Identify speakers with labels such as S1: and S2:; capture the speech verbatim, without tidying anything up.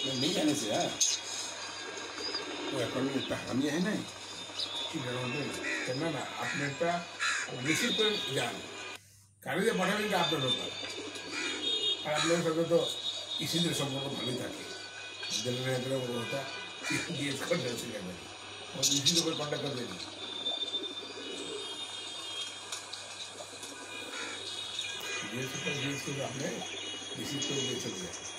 S1: नहीं जाने से यार वो अकाउंट में हरामी है नहीं
S2: ना ना अपने निश्चित जान कारण যে পাঠাবেন তা আপনার ব্যাপার আর আপনার সাথে তো ইসিদের সম্পর্ক ভালোই থাকে দিলের একটা কথা জিজ্ঞেস করতে হচ্ছে কেন ইসিদের উপর কন্ট্যাক্ট করবেন জিজ্ঞেস করতে জিজ্ঞেস করতে আপনি রিসিভ করে দিয়ে চলে যান